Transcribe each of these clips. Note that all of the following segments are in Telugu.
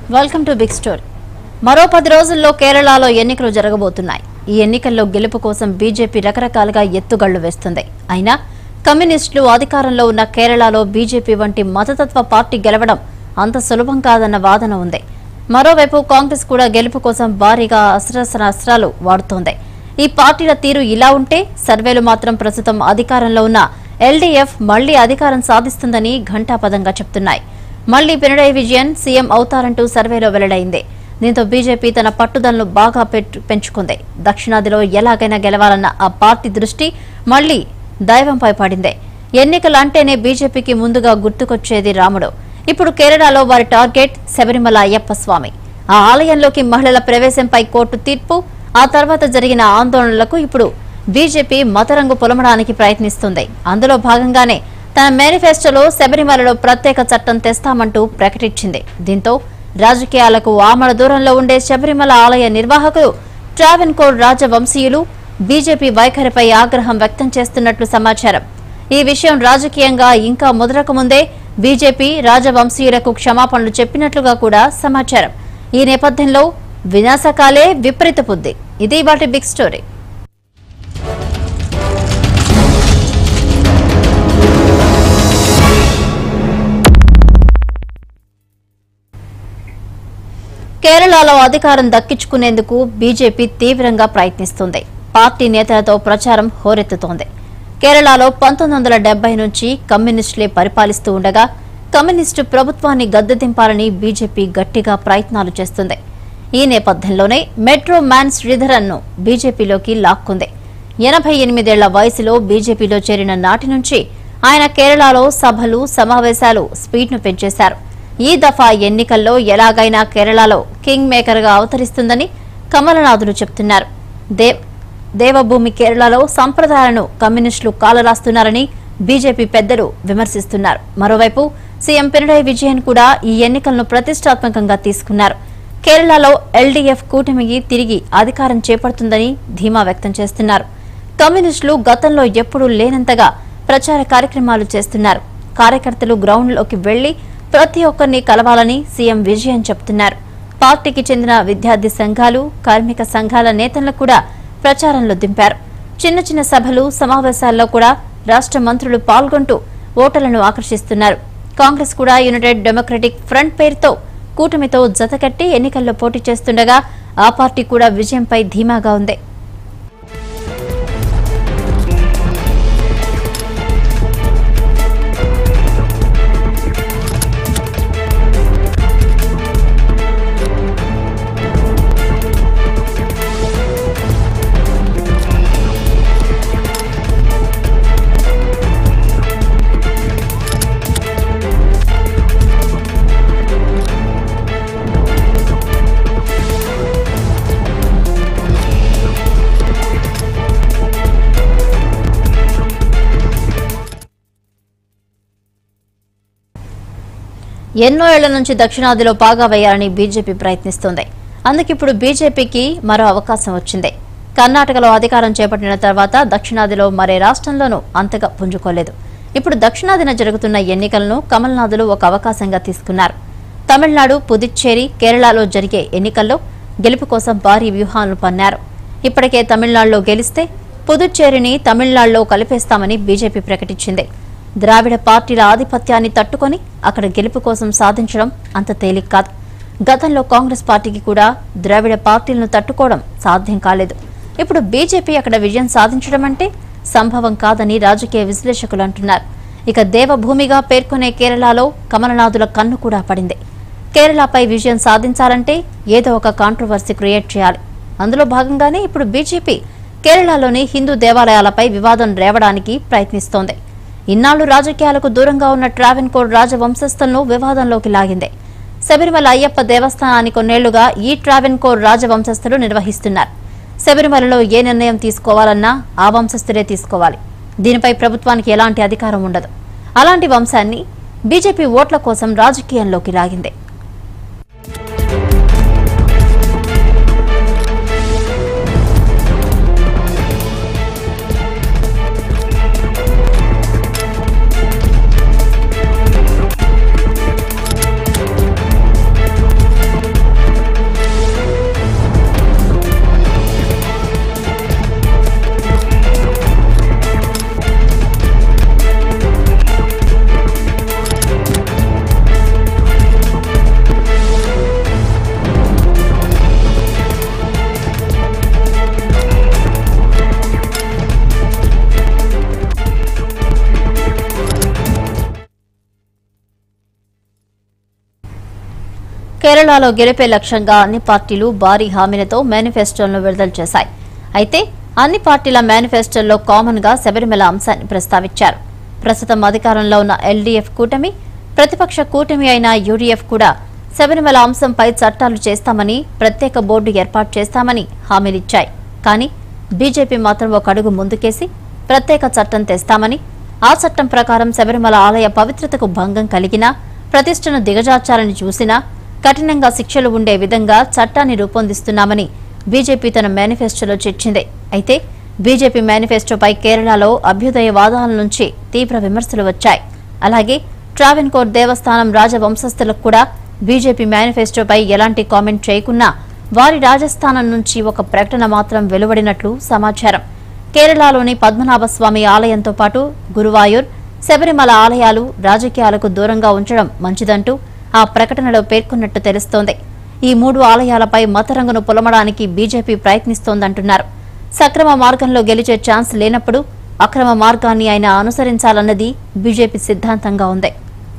Welcome to big story. మరో 10 రోజుల్లో కేరళలో ఎన్నికలు జరగబోతున్నాయి. ఈ ఎన్నికల్లో గెలుపు కోసం బీజేపీ రకరకాలుగా ఎత్తుగళ్లు వేస్తుంది. అయినా కమ్యూనిస్టులు అధికారంలో ఉన్న కేరళలో బీజేపీ వంటి మతతత్వ పార్టీ గెలవడం అంత సులభం కాదన్న వాదన ఉంది. మరోవైపు కాంగ్రెస్ కూడా గెలుపు కోసం భారీగా అస్త్రాలు వాడుతోంది. ఈ పార్టీల తీరు ఇలా ఉంటే సర్వేలు మాత్రం ప్రస్తుతం అధికారంలో ఉన్న ఎల్డీఎఫ్ మళ్లీ అధికారం సాధిస్తుందని ఘంటాపథంగా చెప్తున్నాయి. మళ్లీ పినరయి విజయన్ సీఎం అవుతారంటూ సర్వేలో వెల్లడైంది. దీంతో బీజేపీ తన పట్టుదలను బాగా పెంచుకుంది. దక్షిణాదిలో ఎలాగైనా గెలవాలన్న ఆ పార్టీ దృష్టి మళ్లీ దైవంపై పడింది. ఎన్నికలు అంటేనే బీజేపీకి ముందుగా గుర్తుకొచ్చేది రాముడు. ఇప్పుడు కేరళలో వారి టార్గెట్ శబరిమల అయ్యప్ప స్వామి. ఆ ఆలయంలోకి మహిళల ప్రవేశంపై కోర్టు తీర్పు, ఆ తర్వాత జరిగిన ఆందోళనలకు ఇప్పుడు బీజేపీ మతరంగు పొలమడానికి ప్రయత్నిస్తుంది. అందులో భాగంగానే తన మేనిఫెస్టోలో శబరిమలలో ప్రత్యేక చట్టం తెస్తామంటూ ప్రకటించింది. దీంతో రాజకీయాలకు ఆమడ దూరంలో ఉండే శబరిమల ఆలయ నిర్వాహకులు, ట్రావెన్కోర్ రాజవంశీయులు బీజేపీ వైఖరిపై ఆగ్రహం వ్యక్తం చేస్తున్నట్లు సమాచారం. ఈ విషయం రాజకీయంగా ఇంకా ముదరకముందే బీజేపీ రాజవంశీయులకు క్షమాపణలు చెప్పినట్లుగా కూడా సమాచారం. ఈ నేపథ్యంలో వినాశకాలే విపరీత బుద్ధి. ఇది వాటి బిగ్ స్టోరీ. కేరళలో అధికారం దక్కించుకునేందుకు బీజేపీ తీవ్రంగా ప్రయత్నిస్తుంది. పార్టీ నేతలతో ప్రచారం హోరెత్తుతోంది. కేరళలో 1970 నుంచి కమ్యూనిస్టులే పరిపాలిస్తూ ఉండగా కమ్యూనిస్టు ప్రభుత్వాన్ని గద్దెదింపాలని బీజేపీ గట్టిగా ప్రయత్నాలు చేస్తుంది. ఈ నేపథ్యంలోనే మెట్రో మ్యాన్ శ్రీధరన్ను బీజేపీలోకి లాక్కుంది. 88 ఏళ్ల వయసులో బీజేపీలో చేరిన నాటి నుంచి ఆయన కేరళలో సభలు, సమావేశాలు స్పీడ్ను పెంచేశారు. ఈ దఫా ఎన్నికల్లో ఎలాగైనా కేరళలో కింగ్ మేకర్ గా అవతరిస్తుందని కమలనాథులు చెప్తున్నారు. దేవభూమి కేరళలో సంప్రదాయాలను కమ్యూనిస్టులు కాలరాస్తున్నారని బీజేపీ పెద్దలు విమర్శిస్తున్నారు. మరోవైపు సీఎం పినరయి విజయన్ కూడా ఈ ఎన్నికలను ప్రతిష్టాత్మకంగా తీసుకున్నారు. కేరళలో ఎల్డీఎఫ్ కూటమికి తిరిగి అధికారం చేపడుతుందని ధీమా వ్యక్తం చేస్తున్నారు. కమ్యూనిస్టులు గతంలో ఎప్పుడూ లేనంతగా ప్రచార కార్యక్రమాలు చేస్తున్నారు. కార్యకర్తలు గ్రౌండ్లోకి వెళ్లి ప్రతి ఒక్కరిని కలవాలని సీఎం విజయన్ చెబుతున్నారు. పార్టీకి చెందిన విద్యార్థి సంఘాలు, కార్మిక సంఘాల నేతలను కూడా ప్రచారంలో దింపారు. చిన్న చిన్న సభలు, సమావేశాల్లో కూడా రాష్ట్ర మంత్రులు పాల్గొంటూ ఓటర్లను ఆకర్షిస్తున్నారు. కాంగ్రెస్ కూడా యునైటెడ్ డెమోక్రటిక్ ఫ్రంట్ పేరుతో కూటమితో జతకట్టి ఎన్నికల్లో పోటీ చేస్తుండగా ఆ పార్టీ కూడా విజయంపై ధీమాగా ఉంది. ఎన్నో ఏళ్ల నుంచి దక్షిణాదిలో పాగా వేయాలని బీజేపీ ప్రయత్నిస్తోంది. అందుకిప్పుడు బీజేపీకి మరో అవకాశం వచ్చింది. కర్ణాటకలో అధికారం చేపట్టిన తర్వాత దక్షిణాదిలో మరే రాష్ట్రంలోనూ అంతగా పుంజుకోలేదు. ఇప్పుడు దక్షిణాదిన జరుగుతున్న ఎన్నికలను కమల్నాథులు ఒక అవకాశంగా తీసుకున్నారు. తమిళనాడు, పుదుచ్చేరి, కేరళలో జరిగే ఎన్నికల్లో గెలుపు కోసం భారీ వ్యూహాలను పన్నారు. ఇప్పటికే తమిళనాడులో గెలిస్తే పుదుచ్చేరిని తమిళనాడులో కలిపేస్తామని బీజేపీ ప్రకటించింది. ద్రావిడ పార్టీల ఆధిపత్యాన్ని తట్టుకొని అక్కడ గెలుపు కోసం సాధించడం అంత తేలిక కాదు. గతంలో కాంగ్రెస్ పార్టీకి కూడా ద్రావిడ పార్టీలను తట్టుకోవడం సాధ్యం కాలేదు. ఇప్పుడు బీజేపీ అక్కడ విజయం సాధించడం అంటే సంభవం కాదని రాజకీయ విశ్లేషకులు అంటున్నారు. ఇక దేవభూమిగా పేర్కొనే కేరళలో కమలనాథుల కన్ను కూడా పడింది. కేరళపై విజయం సాధించాలంటే ఏదో ఒక కాంట్రవర్సీ క్రియేట్ చేయాలి. అందులో భాగంగానే ఇప్పుడు బీజేపీ కేరళలోని హిందూ దేవాలయాలపై వివాదం రేవడానికి ప్రయత్నిస్తోంది. ఇన్నాళ్లు రాజకీయాలకు దూరంగా ఉన్న ట్రావెన్కోర్ రాజవంశస్థులను వివాదంలోకి లాగింది. శబరిమల అయ్యప్ప దేవస్థానాన్ని కొన్నేళ్లుగా ఈ ట్రావెన్కోర్ రాజవంశస్థులు నిర్వహిస్తున్నారు. శబరిమలలో ఏ నిర్ణయం తీసుకోవాలన్నా ఆ వంశస్థులే తీసుకోవాలి. దీనిపై ప్రభుత్వానికి ఎలాంటి అధికారం ఉండదు. అలాంటి వంశాన్ని బీజేపీ ఓట్ల కోసం రాజకీయంలోకి లాగింది. కేరళలో గెలిపే లక్ష్యంగా అన్ని పార్టీలు భారీ హామీలతో మేనిఫెస్టోలను విడుదల చేశాయి. అయితే అన్ని పార్టీల మేనిఫెస్టోల్లో కామన్ గా శబరిమల అంశాన్ని ప్రస్తావించారు. ప్రస్తుతం అధికారంలో ఉన్న ఎల్డీఎఫ్ కూటమి, ప్రతిపక్ష కూటమి అయిన యూడీఎఫ్ కూడా శబరిమల అంశంపై చట్టాలు చేస్తామని, ప్రత్యేక బోర్డు ఏర్పాటు చేస్తామని హామీలిచ్చాయి. కానీ బీజేపీ మాత్రం ఒక అడుగు ముందుకేసి ప్రత్యేక చట్టం తెస్తామని, ఆ చట్టం ప్రకారం శబరిమల ఆలయ పవిత్రతకు భంగం కలిగినా, ప్రతిష్టను దిగజార్చాలని చూసినా కఠినంగా శిక్షలు ఉండే విధంగా చట్టాన్ని రూపొందిస్తున్నామని బీజేపీ తన మేనిఫెస్టోలో చేర్చింది. అయితే బీజేపీ మేనిఫెస్టోపై కేరళలో అభ్యుదయవాదాల నుంచి తీవ్ర విమర్శలు వచ్చాయి. అలాగే ట్రావెన్కోర్ దేవస్థానం రాజవంశస్థులకు కూడా బీజేపీ మేనిఫెస్టోపై ఎలాంటి కామెంట్ చేయకున్నా వారి రాజస్థానం నుంచి ఒక ప్రకటన మాత్రం వెలువడినట్లు సమాచారం. కేరళలోని పద్మనాభస్వామి ఆలయంతో పాటు గురువాయూర్, శబరిమల ఆలయాలు రాజకీయాలకు దూరంగా ఉంచడం మంచిదంటూ ఆ ప్రకటనలో పేర్కొన్నట్టు తెలుస్తోంది. ఈ 3 ఆలయాలపై మతరంగును పొలమడానికి బీజేపీ ప్రయత్నిస్తోందంటున్నారు. సక్రమ మార్గంలో గెలిచే ఛాన్స్ లేనప్పుడు అక్రమ మార్గాన్ని ఆయన అనుసరించాలన్నది బీజేపీ సిద్ధాంతంగా ఉంది.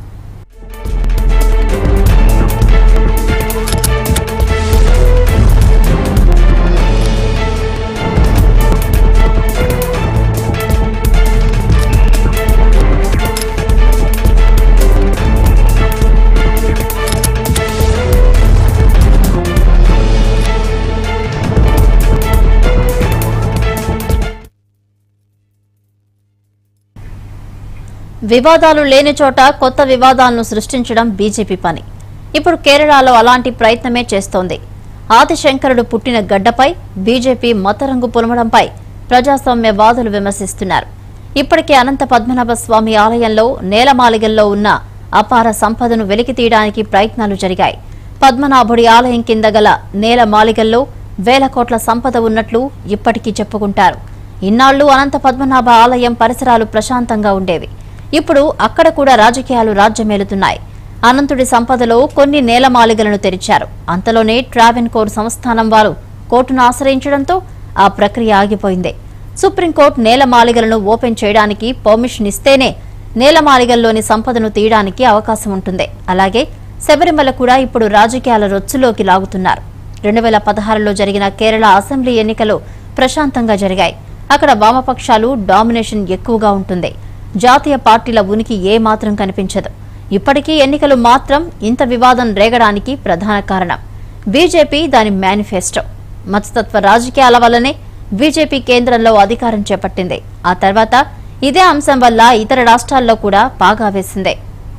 వివాదాలు లేని చోట కొత్త వివాదాలను సృష్టించడం బీజేపీ పని. ఇప్పుడు కేరళలో అలాంటి ప్రయత్నమే చేస్తోంది. ఆదిశంకరుడు పుట్టిన గడ్డపై బీజేపీ మతరంగు పులమడంపై ప్రజాస్వామ్యవాదులు విమర్శిస్తున్నారు. ఇప్పటికే అనంత పద్మనాభ స్వామి ఆలయంలో నేలమాళిగల్లో ఉన్న అపార సంపదను వెలికితీయడానికి ప్రయత్నాలు జరిగాయి. పద్మనాభుడి ఆలయం కింద గల నేలమాళిగల్లో వేల కోట్ల సంపద ఉన్నట్లు ఇప్పటికీ చెప్పుకుంటారు. ఇన్నాళ్లు అనంత పద్మనాభ ఆలయం పరిసరాలు ప్రశాంతంగా ఉండేవి. ఇప్పుడు అక్కడ కూడా రాజకీయాలు రాజ్యమేలుతున్నాయి. అనంతుడి సంపదలో కొన్ని నేలమాళిగలను తెరిచారు. అంతలోనే ట్రావెన్కోర్ సంస్థానం వారు కోర్టును ఆశ్రయించడంతో ఆ ప్రక్రియ ఆగిపోయింది. సుప్రీంకోర్టు నేలమాళిగలను ఓపెన్ చేయడానికి పర్మిషన్ ఇస్తేనే నేలమాళిగల్లోని సంపదను తీయడానికి అవకాశం ఉంటుంది. అలాగే శబరిమల కూడా ఇప్పుడు రాజకీయాల రొచ్చులోకి లాగుతున్నారు. 2016లో జరిగిన కేరళ అసెంబ్లీ ఎన్నికలు ప్రశాంతంగా జరిగాయి. అక్కడ వామపక్షాలు డామినేషన్ ఎక్కువగా ఉంటుంది. జాతీయ పార్టీల ఉనికి ఏమాత్రం కనిపించదు. ఇప్పటికీ ఎన్నికలు మాత్రం ఇంత వివాదం రేగడానికి ప్రధాన కారణం బీజేపీ, దాని మేనిఫెస్టో. మతతత్వ రాజకీయాల వల్లనే బీజేపీ కేంద్రంలో అధికారం చేపట్టింది. ఆ తర్వాత ఇదే అంశం వల్ల ఇతర రాష్ట్రాల్లో కూడా పాగా వేసింది.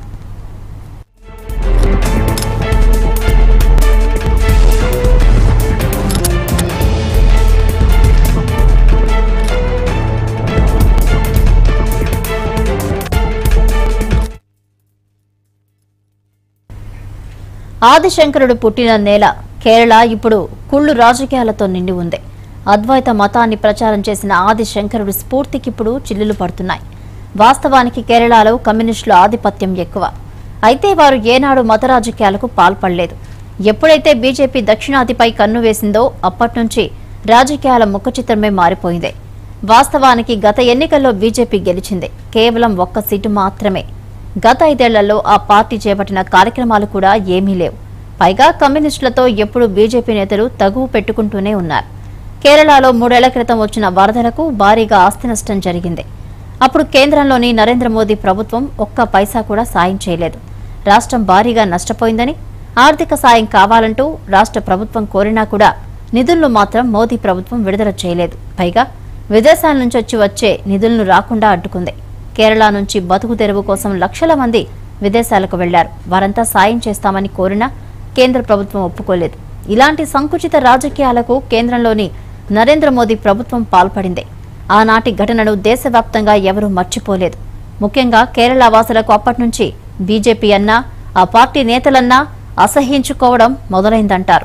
ఆదిశంకరుడు పుట్టిన నేల కేరళ ఇప్పుడు కుళ్ళు రాజకీయాలతో నిండి ఉంది. అద్వైత మతాన్ని ప్రచారం చేసిన ఆదిశంకరుడి స్ఫూర్తికిప్పుడు చిల్లులు పడుతున్నాయి. వాస్తవానికి కేరళలో కమ్యూనిస్టుల ఆధిపత్యం ఎక్కువ. అయితే వారు ఏనాడు మత రాజకీయాలకు పాల్పడలేదు. ఎప్పుడైతే బీజేపీ దక్షిణాదిపై కన్ను వేసిందో అప్పట్నుంచి రాజకీయాల ముఖచిత్రమే మారిపోయింది. వాస్తవానికి గత ఎన్నికల్లో బీజేపీ గెలిచింది కేవలం 1 సీటు మాత్రమే. గత 5 ఏళ్లలో ఆ పార్టీ చేపట్టిన కార్యక్రమాలు కూడా ఏమీ లేవు. పైగా కమ్యూనిస్టులతో ఎప్పుడు బీజేపీ నేతలు తగువు పెట్టుకుంటూనే ఉన్నారు. కేరళలో 3 ఏళ్ల క్రితం వచ్చిన వరదలకు భారీగా ఆస్తి నష్టం జరిగింది. అప్పుడు కేంద్రంలోని నరేంద్ర మోదీ ప్రభుత్వం ఒక్క పైసా కూడా సాయం చేయలేదు. రాష్ట్రం భారీగా నష్టపోయిందని, ఆర్థిక సాయం కావాలంటూ రాష్ట్ర ప్రభుత్వం కోరినా కూడా నిధులను మాత్రం మోదీ ప్రభుత్వం విడుదల చేయలేదు. పైగా విదేశాల నుంచి వచ్చే నిధులను రాకుండా అడ్డుకుంది. కేరళ నుంచి బతుకు తెరువు కోసం లక్షల మంది విదేశాలకు వెళ్లారు. వారంతా సాయం చేస్తామని కోరినా కేంద్ర ప్రభుత్వం ఒప్పుకోలేదు. ఇలాంటి సంకుచిత రాజకీయాలకు కేంద్రంలోని నరేంద్ర మోదీ ప్రభుత్వం పాల్పడింది. ఆనాటి ఘటనను దేశవ్యాప్తంగా ఎవరూ మర్చిపోలేదు. ముఖ్యంగా కేరళ వాసులకు అప్పట్నుంచి బీజేపీ అన్నా, ఆ పార్టీ నేతలన్నా అసహ్యించుకోవడం మొదలైందంటారు.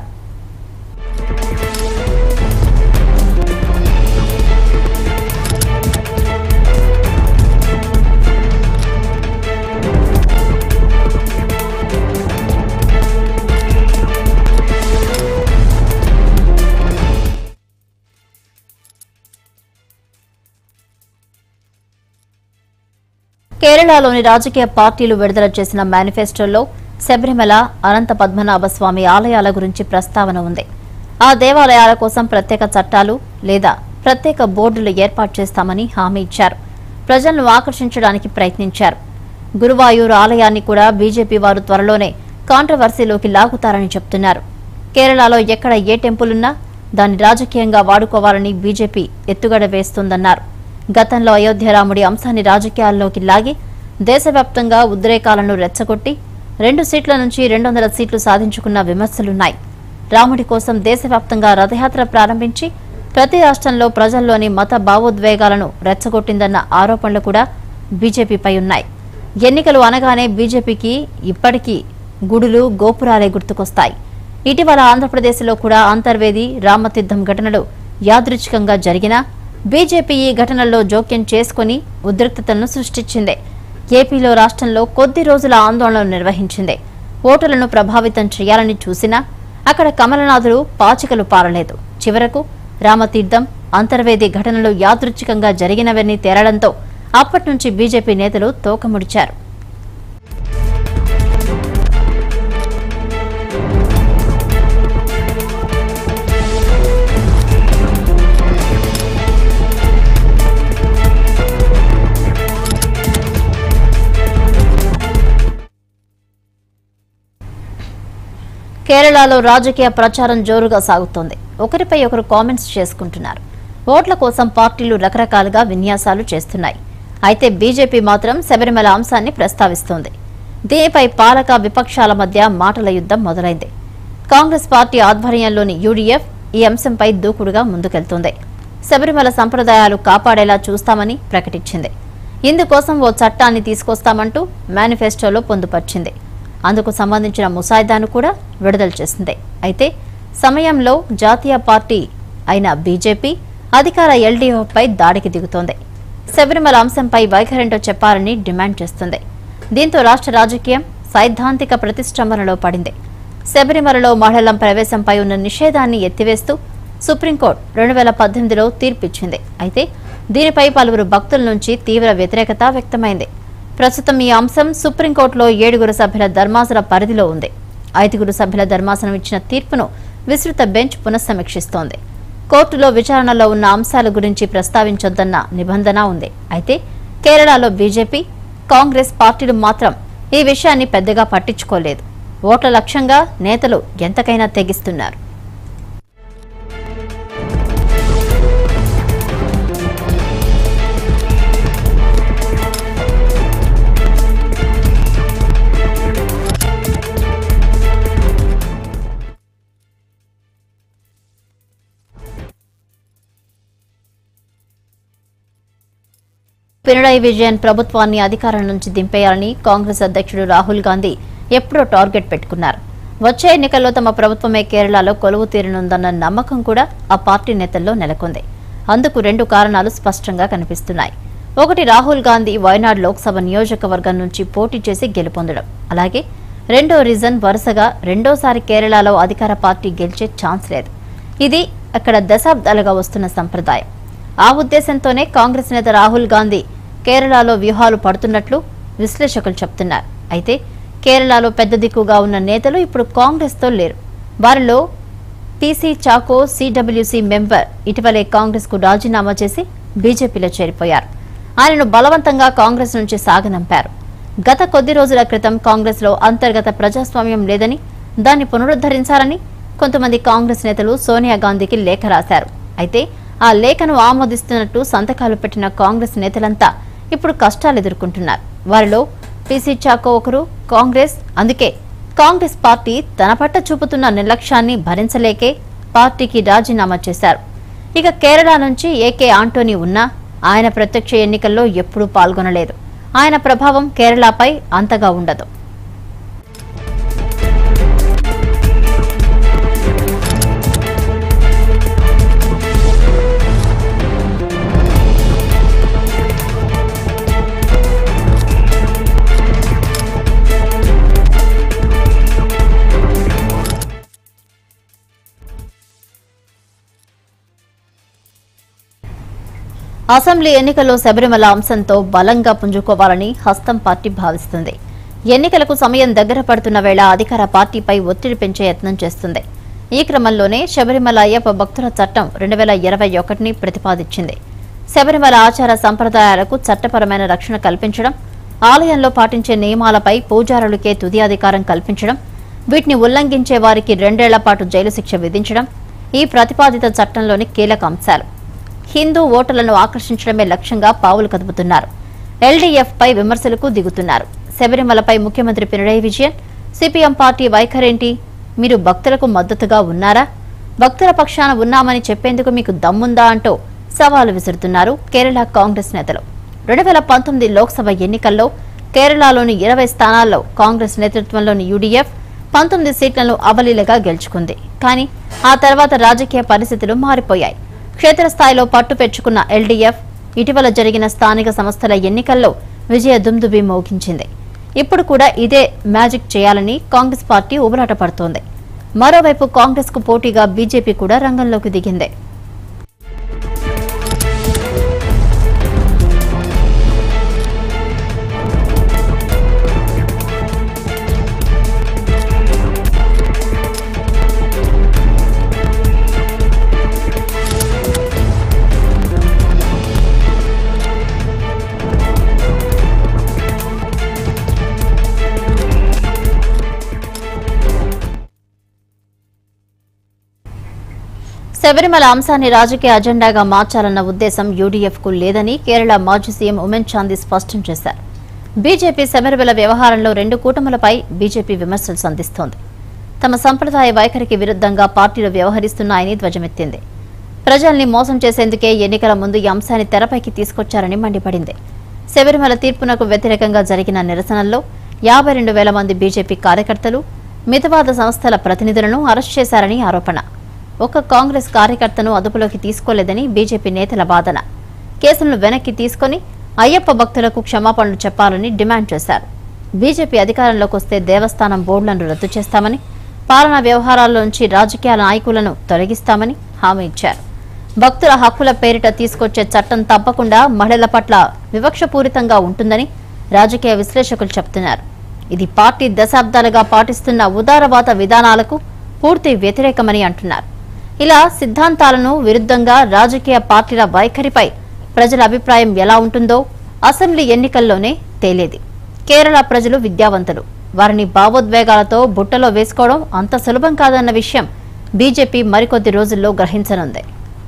కేరళలోని రాజకీయ పార్టీలు విడుదల చేసిన మేనిఫెస్టోలో శబరిమల, అనంత పద్మనాభ స్వామి ఆలయాల గురించి ప్రస్తావన ఉంది. ఆ దేవాలయాల కోసం ప్రత్యేక చట్టాలు లేదా ప్రత్యేక బోర్డులు ఏర్పాటు చేస్తామని హామీ ఇచ్చారు. ప్రజలను ఆకర్షించడానికి ప్రయత్నించారు. గురువాయూర్ ఆలయాన్ని కూడా బీజేపీ వారు త్వరలోనే కాంట్రవర్సీలోకి లాగుతారని చెప్తున్నారు. కేరళలో ఎక్కడ ఏ టెంపుల్ ఉన్నా దాన్ని రాజకీయంగా వాడుకోవాలని బీజేపీ ఎత్తుగడ వేస్తోందన్నారు. గతంలో అయోధ్య రాముడి అంశాన్ని రాజకీయాల్లోకి లాగి దేశవ్యాప్తంగా ఉద్రేకాలను రెచ్చగొట్టి 2 సీట్ల నుంచి 200 సీట్లు సాధించుకున్న విమర్శలున్నాయి. రాముడి కోసం దేశవ్యాప్తంగా రథయాత్ర ప్రారంభించి ప్రతి రాష్ట్రంలో ప్రజల్లోని మత భావోద్వేగాలను రెచ్చగొట్టిందన్న ఆరోపణలు కూడా బీజేపీపై ఉన్నాయి. ఎన్నికలు అనగానే బీజేపీకి ఇప్పటికీ గుడులు, గోపురాలే గుర్తుకొస్తాయి. ఇటీవల ఆంధ్రప్రదేశ్లో కూడా అంతర్వేది, రామతీర్థం ఘటనలు యాదృచ్ఛికంగా జరిగినా బీజేపీ ఈ ఘటనల్లో జోక్యం చేసుకుని ఉద్రిక్తతలను సృష్టించింది. ఏపీలో రాష్ట్రంలో కొద్ది రోజుల ఆందోళనలు నిర్వహించింది. ఓటర్లను ప్రభావితం చేయాలని చూసినా అక్కడ కమలనాథులు పాచికలు పారలేదు. చివరకు రామతీర్థం, అంతర్వేది ఘటనలు యాదృచ్ఛికంగా జరిగినవన్నీ తేలడంతో అప్పటి నుంచి బీజేపీ నేతలు తోకముడిచారు. కేరళలో రాజకీయ ప్రచారం జోరుగా సాగుతోంది. ఒకరిపై ఒకరు కామెంట్స్ చేసుకుంటున్నారు. ఓట్ల కోసం పార్టీలు రకరకాలుగా విన్యాసాలు చేస్తున్నాయి. అయితే బీజేపీ మాత్రం శబరిమల అంశాన్ని ప్రస్తావిస్తోంది. దీనిపై పాలక విపక్షాల మధ్య మాటల యుద్ధం మొదలైంది. కాంగ్రెస్ పార్టీ ఆధ్వర్యంలోని యూడీఎఫ్ ఈ అంశంపై దూకుడుగా ముందుకెళ్తోంది. శబరిమల సంప్రదాయాలు కాపాడేలా చూస్తామని ప్రకటించింది. ఇందుకోసం ఓ చట్టాన్ని తీసుకొస్తామంటూ మేనిఫెస్టోలో పొందుపర్చింది. అందుకు సంబంధించిన ముసాయిదాను కూడా విడుదల చేసింది. అయితే సమయంలో జాతీయ పార్టీ అయిన బీజేపీ అధికార ఎల్డీఎఫ్పై దాడికి దిగుతోంది. శబరిమల అంశంపై వైఖరేంటో చెప్పాలని డిమాండ్ చేస్తుంది. దీంతో రాష్ట్ర రాజకీయం సైద్ధాంతిక ప్రతిష్టంభనలో పడింది. శబరిమలలో మహిళల ప్రవేశంపై ఉన్న నిషేధాన్ని ఎత్తివేస్తూ సుప్రీంకోర్టు 2018లో తీర్పిచ్చింది. అయితే దీనిపై పలువురు భక్తుల నుంచి తీవ్ర వ్యతిరేకత వ్యక్తమైంది. ప్రస్తుతం ఈ అంశం సుప్రీంకోర్టులో 7 సభ్యుల ధర్మాసన పరిధిలో ఉంది. 5 సభ్యుల ధర్మాసనం ఇచ్చిన తీర్పును విస్తృత బెంచ్ పునఃసమీక్షిస్తోంది. కోర్టులో విచారణలో ఉన్న అంశాల గురించి ప్రస్తావించొద్దన్న నిబంధన ఉంది. అయితే కేరళలో బీజేపీ, కాంగ్రెస్ పార్టీలు మాత్రం ఈ విషయాన్ని పెద్దగా పట్టించుకోలేదు. ఓట్ల లక్ష్యంగా నేతలు ఎంతకైనా తెగిస్తున్నారు. పినరయి విజయన్ ప్రభుత్వాన్ని అధికారం నుంచి దింపేయాలని కాంగ్రెస్ అధ్యక్షుడు రాహుల్ గాంధీ ఎప్పుడో టార్గెట్ పెట్టుకున్నారు. వచ్చే ఎన్నికల్లో తమ ప్రభుత్వమే కేరళలో కొలువు తీరనుందన్న నమ్మకం కూడా ఆ పార్టీ నేతల్లో నెలకొంది. అందుకు 2 కారణాలు స్పష్టంగా కనిపిస్తున్నాయి. ఒకటి, రాహుల్ గాంధీ వయనాడ్ లోక్సభ నియోజకవర్గం నుంచి పోటీ చేసి గెలుపొందడం. అలాగే రెండో రీజన్, వరుసగా రెండోసారి కేరళలో అధికార పార్టీ గెలిచే ఛాన్స్ లేదు. ఇది అక్కడ దశాబ్దాలుగా వస్తున్న సంప్రదాయం. ఆ ఉద్దేశంతోనే కాంగ్రెస్ నేత రాహుల్ గాంధీ కేరళలో వ్యూహాలు పడుతున్నట్లు విశ్లేషకులు చెప్తున్నారు. అయితే కేరళలో పెద్ద దిక్కుగా ఉన్న నేతలు ఇప్పుడు కాంగ్రెస్తో లేరు. వారిలో పీసీ చాకో సిడబ్ల్యూసీ మెంబర్ ఇటీవలే కాంగ్రెస్కు రాజీనామా చేసి బీజేపీలో చేరిపోయారు. ఆయనను బలవంతంగా కాంగ్రెస్ నుంచి సాగనంపారు. గత కొద్ది రోజుల క్రితం కాంగ్రెస్లో అంతర్గత ప్రజాస్వామ్యం లేదని, దాన్ని పునరుద్ధరించాలని కొంతమంది కాంగ్రెస్ నేతలు సోనియా గాంధీకి లేఖ రాశారు. అయితే ఆ లేఖను ఆమోదిస్తున్నట్టు సంతకాలు పెట్టిన కాంగ్రెస్ నేతలంతా ఇప్పుడు కష్టాలు ఎదుర్కొంటున్నారు. వారిలో పీసీ చాకో ఒకరు కాంగ్రెస్. అందుకే కాంగ్రెస్ పార్టీ తన పట్ల చూపుతున్న నిర్లక్ష్యాన్ని భరించలేకే పార్టీకి రాజీనామా చేశారు. ఇక కేరళ నుంచి ఏకే ఆంటోనీ ఉన్నా ఆయన ప్రత్యక్ష ఎన్నికల్లో ఎప్పుడూ పాల్గొనలేదు. ఆయన ప్రభావం కేరళపై అంతగా ఉండదు. అసెంబ్లీ ఎన్నికల్లో శబరిమల అంశంతో బలంగా పుంజుకోవాలని హస్తం పార్టీ భావిస్తుంది. ఎన్నికలకు సమయం దగ్గర పడుతున్న వేళ అధికార పార్టీపై ఒత్తిడి పెంచే యత్నం చేస్తుంది. ఈ క్రమంలోనే శబరిమల అయ్యప్ప భక్తుల చట్టం 2021ని ప్రతిపాదించింది. శబరిమల ఆచార సంప్రదాయాలకు చట్టపరమైన రక్షణ కల్పించడం, ఆలయంలో పాటించే నియమాలపై పూజారులకే తుది అధికారం కల్పించడం, వీటిని ఉల్లంఘించే వారికి 2 ఏళ్ల పాటు జైలు శిక్ష విధించడం ఈ ప్రతిపాదిత చట్టంలోని కీలక అంశాలు. హిందూ ఓటర్లను ఆకర్షించడమే లక్ష్యంగా పావులు కదుపుతున్నారు. ఎల్డీఎఫ్ పై విమర్శలకు దిగుతున్నారు. శబరిమలపై ముఖ్యమంత్రి పినరయి విజయన్, సిపిఎం పార్టీ వైఖరేంటి? మీరు భక్తులకు మద్దతుగా ఉన్నారా? భక్తుల పక్షాన ఉన్నామని చెప్పేందుకు మీకు దమ్ముందా అంటూ సవాలు విసురుతున్నారు కేరళ కాంగ్రెస్ నేతలు. 2019 లోక్సభ ఎన్నికల్లో కేరళలోని 20 స్థానాల్లో కాంగ్రెస్ నేతృత్వంలోని యూడీఎఫ్ 19 సీట్లను అవలీలగా గెలుచుకుంది. కానీ ఆ తర్వాత రాజకీయ పరిస్థితులు మారిపోయాయి. క్షేత్రస్థాయిలో పట్టు పెంచుకున్న ఎల్డీఎఫ్ ఇటీవల జరిగిన స్థానిక సంస్థల ఎన్నికల్లో విజయ దుందుబి మోగించింది. ఇప్పుడు కూడా ఇదే మ్యాజిక్ చేయాలని కాంగ్రెస్ పార్టీ ఉబలాట పడుతోంది. మరోవైపు కాంగ్రెస్ కు పోటీగా బీజేపీ కూడా రంగంలోకి దిగింది. శబరిమల అంశాన్ని రాజకీయ అజెండాగా మార్చాలన్న ఉద్దేశం యూడీఎఫ్ కు లేదని కేరళ మాజీ సీఎం ఉమెన్ చాందీ స్పష్టం చేశారు. బీజేపీ శబరిమల వ్యవహారంలో 2 కూటములపై బీజేపీ విమర్శలు సంధిస్తోంది. తమ సంప్రదాయ వైఖరికి విరుద్ధంగా పార్టీలు వ్యవహరిస్తున్నాయని ధ్వజమెత్తింది. ప్రజల్ని మోసం చేసేందుకే ఎన్నికల ముందు ఈ అంశాన్ని తెరపైకి తీసుకొచ్చారని మండిపడింది. శబరిమల తీర్పునకు వ్యతిరేకంగా జరిగిన నిరసనల్లో 52,000 మంది బీజేపీ కార్యకర్తలు, మితవాద సంస్థల ప్రతినిధులను అరెస్ట్ చేశారని ఆరోపణ. ఒక్క కాంగ్రెస్ కార్యకర్తను అదుపులోకి తీసుకోలేదని బీజేపీ నేతల వాదన. కేసులను వెనక్కి తీసుకుని అయ్యప్ప భక్తులకు క్షమాపణలు చెప్పాలని డిమాండ్ చేశారు. బీజేపీ అధికారంలోకి వస్తే దేవస్థానం బోర్డులను రద్దు చేస్తామని, పాలనా వ్యవహారాల్లోంచి రాజకీయ నాయకులను తొలగిస్తామని హామీ ఇచ్చారు. భక్తుల హక్కుల పేరిట తీసుకొచ్చే చట్టం తప్పకుండా మహిళల పట్ల వివక్షపూరితంగా ఉంటుందని రాజకీయ విశ్లేషకులు చెబుతున్నారు. ఇది పార్టీ దశాబ్దాలుగా పాటిస్తున్న ఉదారవాద విధానాలకు పూర్తి వ్యతిరేకమని అంటున్నారు. ఇలా సిద్ధాంతాలను విరుద్ధంగా రాజకీయ పార్టీల వైఖరిపై ప్రజల అభిప్రాయం ఎలా ఉంటుందో అసెంబ్లీ ఎన్నికల్లోనే తేలేది. కేరళ ప్రజలు విద్యావంతులు. వారిని భావోద్వేగాలతో బుట్టలో వేసుకోవడం అంత సులభం కాదన్న విషయం బీజేపీ మరికొద్ది రోజుల్లో గ్రహించనుంది.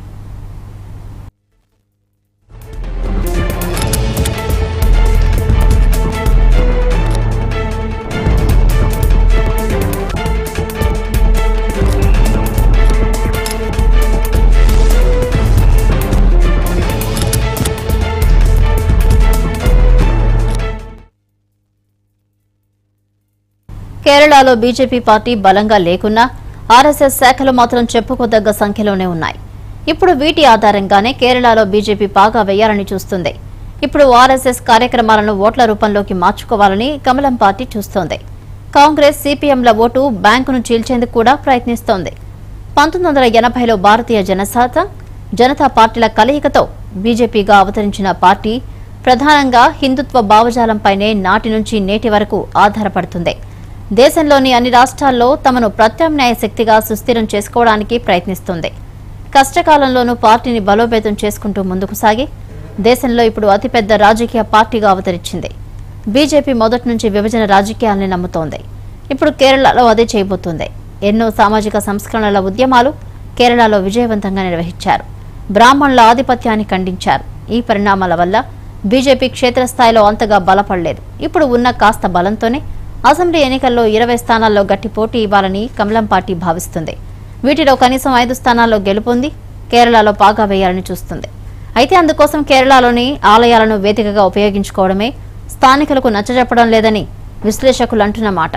కేరళలో బీజేపీ పార్టీ బలంగా లేకున్నా ఆర్ఎస్ఎస్ శాఖలు మాత్రం చెప్పుకోదగ్గ సంఖ్యలోనే ఉన్నాయి. ఇప్పుడు వీటి ఆధారంగానే కేరళలో బీజేపీ పాగా వేయాలని చూస్తుంది. ఇప్పుడు ఆర్ఎస్ఎస్ కార్యక్రమాలను ఓట్ల రూపంలోకి మార్చుకోవాలని కమలం పార్టీ చూస్తోంది. కాంగ్రెస్, సిపిఎంల ఓటు బ్యాంకును చీల్చేందుకు కూడా ప్రయత్నిస్తోంది. 1980లో భారతీయ జనతా పార్టీల కలయికతో బీజేపీగా అవతరించిన పార్టీ ప్రధానంగా హిందుత్వ భావజాలంపైనే నాటి నుంచి నేటి వరకు ఆధారపడుతుంది. దేశంలోని అన్ని రాష్ట్రాల్లో తమను ప్రత్యామ్నాయ శక్తిగా సుస్థిరం చేసుకోవడానికి ప్రయత్నిస్తుంది. కష్టకాలంలోనూ పార్టీని బలోపేతం చేసుకుంటూ ముందుకు సాగి దేశంలో ఇప్పుడు అతిపెద్ద రాజకీయ పార్టీగా అవతరించింది. బీజేపీ మొదటి నుంచి విభజన రాజకీయాల్ని నమ్ముతోంది. ఇప్పుడు కేరళలో అదే చేయబోతోంది. ఎన్నో సామాజిక సంస్కరణల ఉద్యమాలు కేరళలో విజయవంతంగా నిర్వహించారు. బ్రాహ్మణుల ఆధిపత్యాన్ని ఖండించారు. ఈ పరిణామాల వల్ల బీజేపీ క్షేత్రస్థాయిలో అంతగా బలపడలేదు. ఇప్పుడు ఉన్న కాస్త బలంతోనే అసెంబ్లీ ఎన్నికల్లో 20 స్థానాల్లో గట్టి పోటీ ఇవ్వాలని కమలం పార్టీ భావిస్తుంది. వీటిలో కనీసం 5 స్థానాల్లో గెలుపొంది కేరళలో పాగా వేయాలని చూస్తుంది. అయితే అందుకోసం కేరళలోని ఆలయాలను వేదికగా ఉపయోగించుకోవడమే స్థానికులకు నచ్చజెప్పడం లేదని విశ్లేషకులు అంటున్న మాట.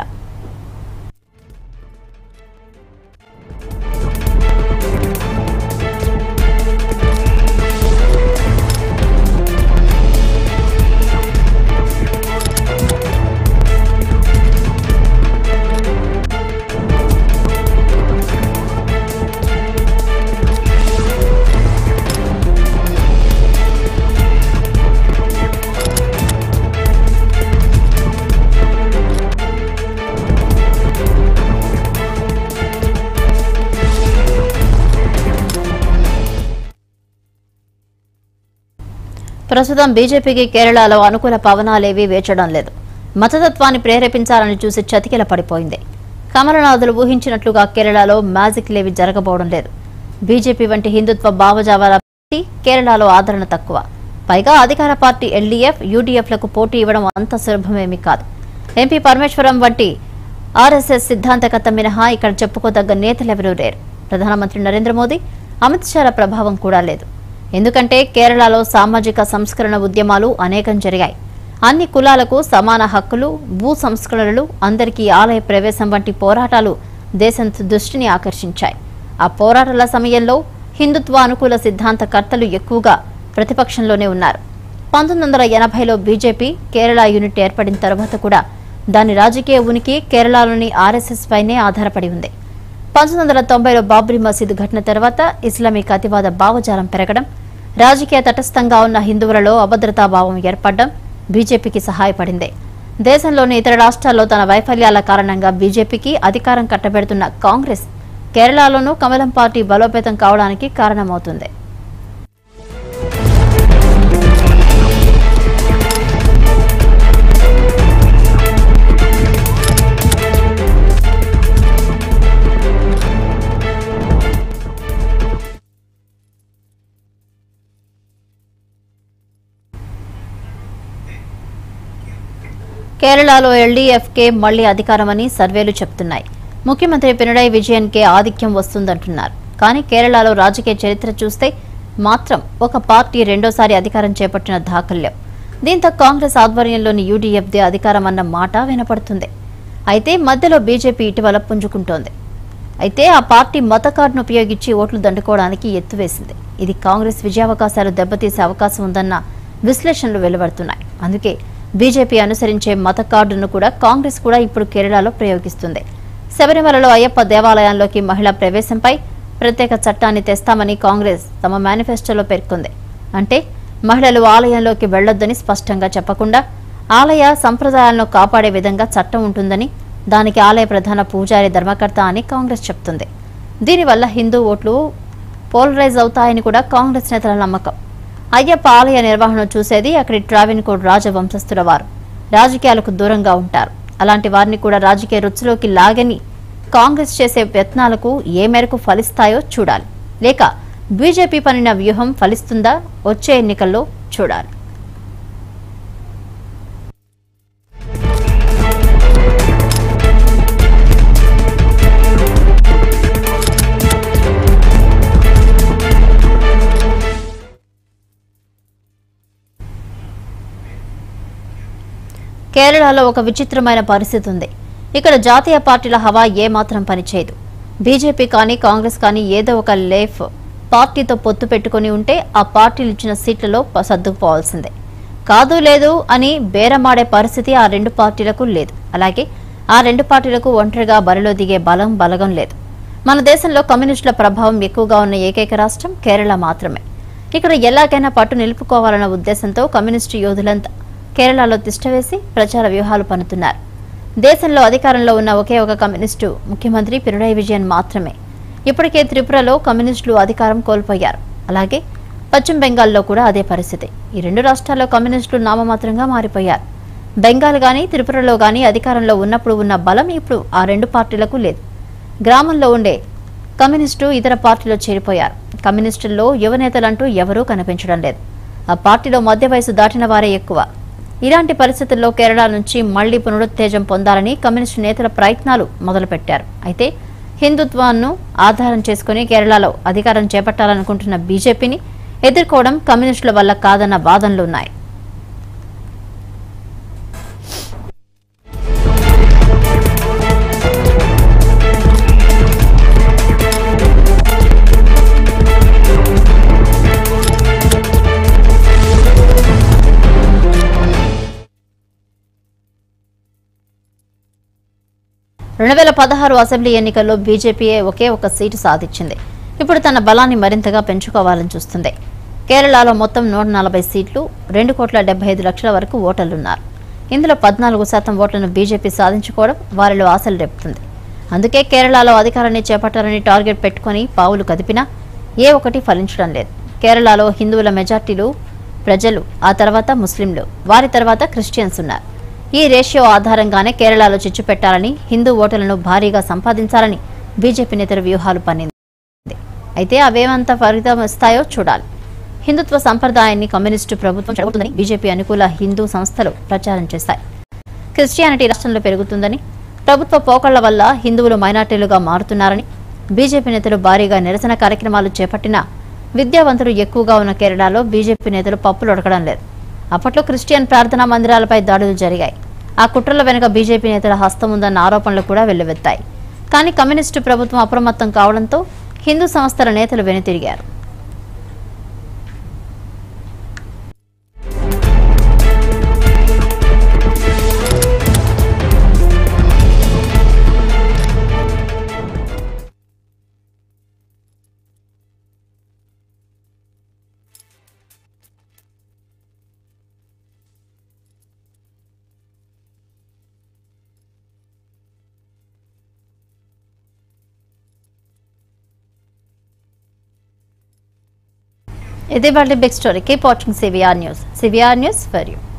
ప్రస్తుతం బీజేపీకి కేరళలో అనుకూల పవనాలేవీ వేచడం లేదు. మతతత్వాన్ని ప్రేరేపించాలని చూసి చతికిల పడిపోయింది. కమలనాథులు ఊహించినట్లుగా కేరళలో మ్యాజిక్లేవి జరగబోవడం లేదు. బీజేపీ వంటి హిందుత్వ భావజాలాల పార్టీ కేరళలో ఆదరణ తక్కువ. పైగా అధికార పార్టీ ఎల్డీఎఫ్, యూడీఎఫ్లకు పోటీ ఇవ్వడం అంత సులభమేమీ కాదు. ఎంపీ పరమేశ్వరం వంటి ఆర్ఎస్ఎస్ సిద్ధాంతకర్త మినహా ఇక్కడ చెప్పుకోదగ్గ నేతలెవరూ లేరు. ప్రధానమంత్రి నరేంద్ర మోదీ, అమిత్ షాల ప్రభావం కూడా లేదు. ఎందుకంటే కేరళలో సామాజిక సంస్కరణ ఉద్యమాలు అనేకం జరిగాయి. అన్ని కులాలకు సమాన హక్కులు, భూ సంస్కరణలు, అందరికీ ఆలయ ప్రవేశం వంటి పోరాటాలు దేశం దృష్టిని ఆకర్షించాయి. ఆ పోరాటాల సమయంలో హిందుత్వ అనుకూల సిద్ధాంతకర్తలు ఎక్కువగా ప్రతిపక్షంలోనే ఉన్నారు. 1980లో బీజేపీ కేరళ యూనిట్ ఏర్పడిన తర్వాత కూడా దాని రాజకీయ ఉనికి కేరళలోని ఆర్ఎస్ఎస్ పైనే ఆధారపడి ఉంది. 1990లో బాబ్రీ మసీదు ఘటన తర్వాత ఇస్లామిక్ అతివాద భావజాలం పెరగడం, రాజకీయ తటస్థంగా ఉన్న హిందువులలో అభద్రతాభావం ఏర్పడడం బీజేపీకి సహాయపడింది. దేశంలోని ఇతర రాష్ట్రాల్లో తన వైఫల్యాల కారణంగా బీజేపీకి అధికారం కట్టబెడుతున్న కాంగ్రెస్ కేరళలోనూ కమలం పార్టీ బలోపేతం కావడానికి కారణమవుతుంది. కేరళలో ఎల్డీఎఫ్కే మళ్లీ అధికారమని సర్వేలు చెప్తున్నాయి. ముఖ్యమంత్రి పినరయి విజయన్కే ఆధిక్యం వస్తుందంటున్నారు. కానీ కేరళలో రాజకీయ చరిత్ర చూస్తే మాత్రం ఒక పార్టీ రెండోసారి అధికారం చేపట్టిన దాఖల్యం. దీంతో కాంగ్రెస్ ఆధ్వర్యంలోని యూడీఎఫ్దే అధికారం అన్న మాట వినపడుతుంది. అయితే మధ్యలో బీజేపీ ఇటీవల పుంజుకుంటోంది. అయితే ఆ పార్టీ మత కార్డును ఉపయోగించి ఓట్లు దండుకోవడానికి ఎత్తువేసింది. ఇది కాంగ్రెస్ విజయావకాశాలు దెబ్బతీసే అవకాశం ఉందన్న విశ్లేషణలు వెలువడుతున్నాయి. అందుకే బీజేపీ అనుసరించే మత కార్డును కూడా కాంగ్రెస్ కూడా ఇప్పుడు కేరళలో ప్రయోగిస్తుంది. శబరిమలలో అయ్యప్ప దేవాలయంలోకి మహిళా ప్రవేశంపై ప్రత్యేక చట్టాన్ని తెస్తామని కాంగ్రెస్ తమ మేనిఫెస్టోలో పేర్కొంది. అంటే మహిళలు ఆలయంలోకి వెళ్లొద్దని స్పష్టంగా చెప్పకుండా ఆలయ సంప్రదాయాలను కాపాడే విధంగా చట్టం ఉంటుందని, దానికి ఆలయ ప్రధాన పూజారి ధర్మకర్త అని కాంగ్రెస్ చెప్తుంది. దీనివల్ల హిందూ ఓట్లు పోలరైజ్ అవుతాయని కూడా కాంగ్రెస్ నేతల నమ్మకం. అయ్యప్ప ఆలయ నిర్వహణ చూసేది అక్కడి ట్రావెన్కోర్ రాజవంశస్థుల వారు. రాజకీయాలకు దూరంగా ఉంటారు. అలాంటి వారిని కూడా రాజకీయ రుచిలోకి లాగని కాంగ్రెస్ చేసే యత్నాలకు ఏ మేరకు ఫలిస్తాయో చూడాలి. లేక బీజేపీ పనిన వ్యూహం ఫలిస్తుందా వచ్చే ఎన్నికల్లో చూడాలి. కేరళలో ఒక విచిత్రమైన పరిస్థితి ఉంది. ఇక్కడ జాతీయ పార్టీల హవా ఏమాత్రం పనిచేయదు. బీజేపీ కానీ కాంగ్రెస్ కానీ ఏదో ఒక లేఫ్ పార్టీతో పొత్తు పెట్టుకుని ఉంటే ఆ పార్టీలు ఇచ్చిన సీట్లలో సర్దుకుపోవాల్సిందే. కాదు లేదు అని బేరమాడే పరిస్థితి ఆ రెండు పార్టీలకు లేదు. అలాగే ఆ రెండు పార్టీలకు ఒంటరిగా బరిలో దిగే బలగం లేదు. మన దేశంలో కమ్యూనిస్టుల ప్రభావం ఎక్కువగా ఉన్న ఏకైక రాష్ట్రం కేరళ మాత్రమే. ఇక్కడ ఎలాగైనా పట్టు నిలుపుకోవాలన్న ఉద్దేశంతో కమ్యూనిస్టు యోధులంతా కేరళలో తిష్టవేసి ప్రచార వ్యూహాలు పన్నుతున్నారు. దేశంలో అధికారంలో ఉన్న ఒకే ఒక కమ్యూనిస్టు ముఖ్యమంత్రి పినరయి విజయన్ మాత్రమే. ఇప్పటికే త్రిపురలో కమ్యూనిస్టులు అధికారం కోల్పోయారు. అలాగే పశ్చిమ బెంగాల్లో కూడా అదే పరిస్థితి. ఈ రెండు రాష్ట్రాల్లో కమ్యూనిస్టులు నామమాత్రంగా మారిపోయారు. బెంగాల్ గానీ త్రిపురలో గానీ అధికారంలో ఉన్నప్పుడు ఉన్న బలం ఇప్పుడు ఆ రెండు పార్టీలకు లేదు. గ్రామంలో ఉండే కమ్యూనిస్టు ఇతర పార్టీలో చేరిపోయారు. కమ్యూనిస్టుల్లో యువనేతలంటూ ఎవరూ కనిపించడం లేదు. ఆ పార్టీలో మధ్య వయసు దాటిన వారే ఎక్కువ. ఇలాంటి పరిస్థితుల్లో కేరళ నుంచి మళ్లీ పునరుత్తేజం పొందాలని కమ్యూనిస్టు నేతల ప్రయత్నాలు మొదలుపెట్టారు. అయితే హిందుత్వాన్ని ఆధారం చేసుకుని కేరళలో అధికారం చేపట్టాలనుకుంటున్న బీజేపీని ఎదుర్కోవడం కమ్యూనిస్టుల వల్ల కాదన్న వాదనలున్నాయి. రెండు 2016 అసెంబ్లీ ఎన్నికల్లో బీజేపీయే ఒకే ఒక సీటు సాధించింది. ఇప్పుడు తన బలాన్ని మరింతగా పెంచుకోవాలని చూస్తుంది. కేరళలో మొత్తం 140 సీట్లు, 2,75,00,000 వరకు ఓటర్లున్నారు. ఇందులో 14% ఓట్లను బీజేపీ సాధించుకోవడం వారిలో ఆశలు రేపుతుంది. అందుకే కేరళలో అధికారాన్ని చేపట్టాలని టార్గెట్ పెట్టుకుని పావులు కదిపినా ఏ ఒక్కటి ఫలించడం లేదు. కేరళలో హిందువుల మెజార్టీలు ప్రజలు, ఆ తర్వాత ముస్లింలు, వారి తర్వాత క్రిస్టియన్స్ ఉన్నారు. ఈ రేషియో ఆధారంగానే కేరళలో చిచ్చు పెట్టాలని, హిందూ ఓటర్లను భారీగా సంపాదించాలని బీజేపీ నేతలు వ్యూహాలు పన్నింది. అయితే అవేమంత ఫలితం వస్తాయో చూడాలి. హిందుత్వ సంప్రదాయాన్ని కమ్యూనిస్టు ప్రభుత్వం చెడగొడుతుందని బీజేపీ అనుకూల హిందూ సంస్థలు ప్రచారం చేశాయి. క్రిస్టియానిటీ రాష్ట్రంలో పెరుగుతుందని, ప్రభుత్వ పోకళ్ల వల్ల హిందువులు మైనార్టీలుగా మారుతున్నారని బీజేపీ నేతలు భారీగా నిరసన కార్యక్రమాలు చేపట్టినా విద్యావంతులు ఎక్కువగా ఉన్న కేరళలో బీజేపీ నేతలు పప్పులు ఉడకడం లేదు. అప్పట్లో క్రిస్టియన్ ప్రార్థనా మందిరాలపై దాడులు జరిగాయి. ఆ కుట్రల వెనుక బీజేపీ నేతల హస్తం ఉందన్న ఆరోపణలు కూడా వెల్లువెత్తాయి. కానీ కమ్యూనిస్టు ప్రభుత్వం అప్రమత్తం కావడంతో హిందూ సంస్థల నేతలు వెనుతిరిగారు. ఇది వాళ్ళ big story. Keep watching CVR news. CVR news for you.